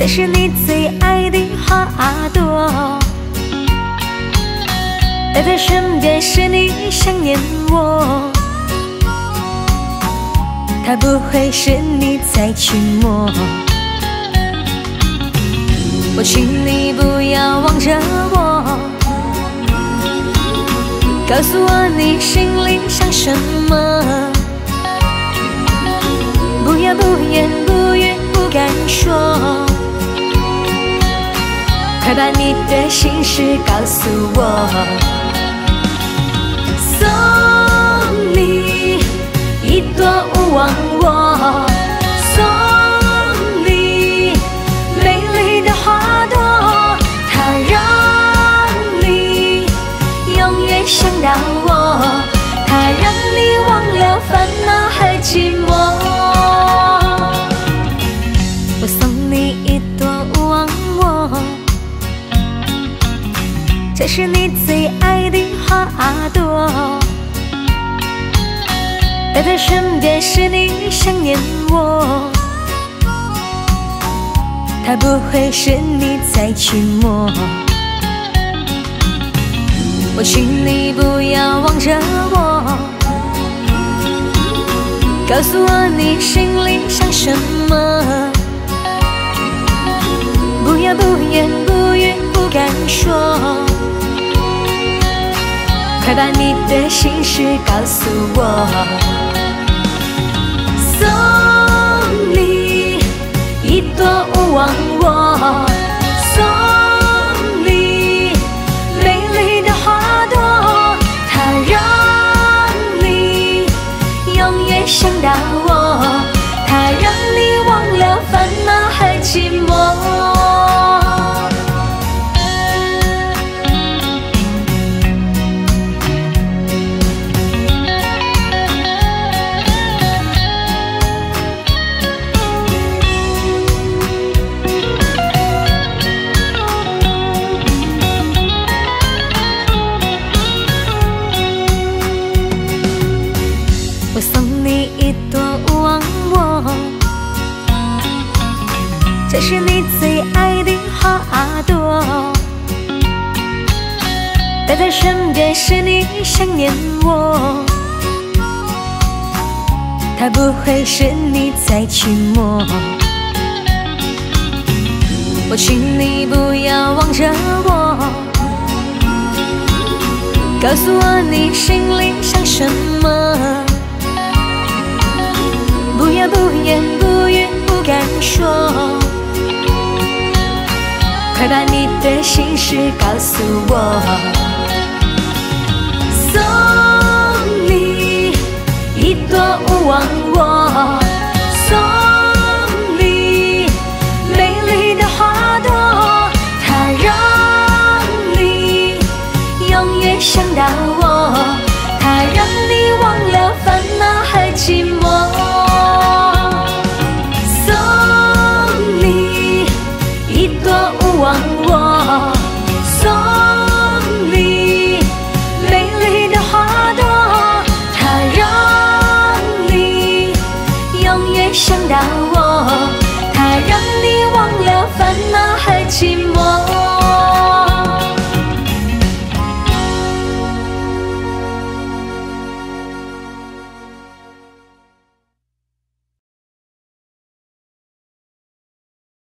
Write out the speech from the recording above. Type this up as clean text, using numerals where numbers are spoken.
这是你最爱的花朵，待在身边时你想念我，它不会是你再去摸。我请你不要望着我，告诉我你心里想什么，不要不言不语不敢说，快把你的心事告诉我。送你一朵勿忘我，送你美丽的花朵，它让你永远想到我，它让你忘了烦恼和寂寞。我送你一朵勿忘我，这是你最爱的花朵，待在身边时你想念我，它不会是你再去摸。我请你不要望着我，告诉我你心里想什么，不要不言不语不敢说，快把你的心事告诉我。送你一朵勿忘我，送你美丽的花朵，它让你永远想到我，它让你忘了烦恼和寂寞。我送你一朵勿忘我，这是你最爱的花朵，待在身边时你想念我，它不会是你再去摸。我请你不要望着我，告诉我你心里想什么，不要不言不语不敢说，快把你的心事告诉我。送你一朵勿忘我，送